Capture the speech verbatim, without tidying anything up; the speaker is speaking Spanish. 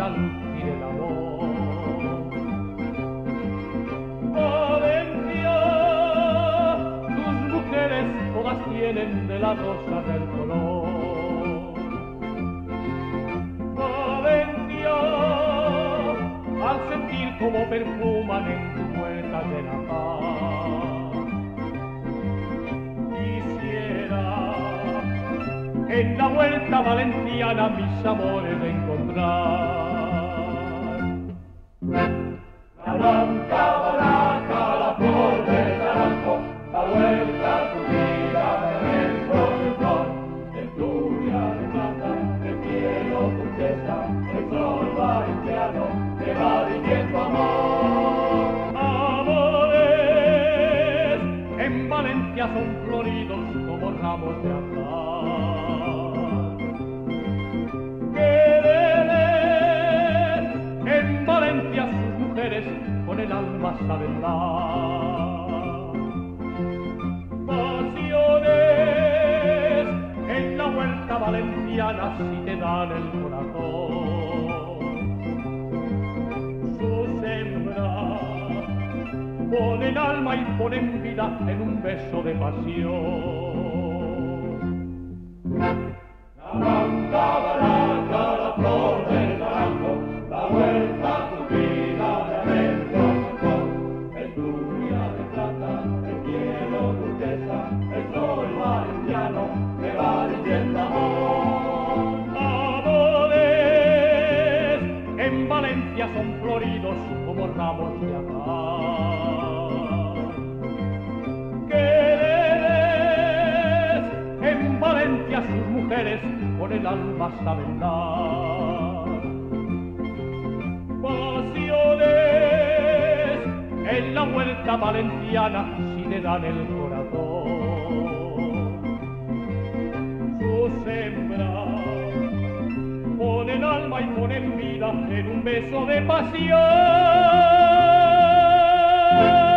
la luz y del amor. Valencia, tus mujeres todas tienen de la rosa del color. Valencia, al sentir como perfuman en tu puerta de la paz, quisiera en la vuelta valenciana mis amores encontrar. La blanca baraja, la flor del naranjo, la vuelta a tu vida de adentro de flor, el tuya de plata, el cielo turquesa, el sol valenciano, te va diciendo amor. Amores en Valencia son floridos como ramos de azahar. Quereres en Valencia sus mujeres con el alma saben dar. Pasiones en la vuelta valenciana si te dan el corazón. Sus hembras ponen alma y ponen vida en un beso de pasión. La blanca baraja, la flor del naranjo, la vuelta a tu vida de adentro de flor, el tuya de plata, el cielo turquesa, el sol valenciano, te va diciendo amor. Amores en Valencia son floridos como ramos de azahar. Quereres en Valencia sus mujeres con el alma saben dar. Pasiones en la vuelta valenciana si le dan el corazón. Sus hembras ponen alma y ponen vida en un beso de pasión.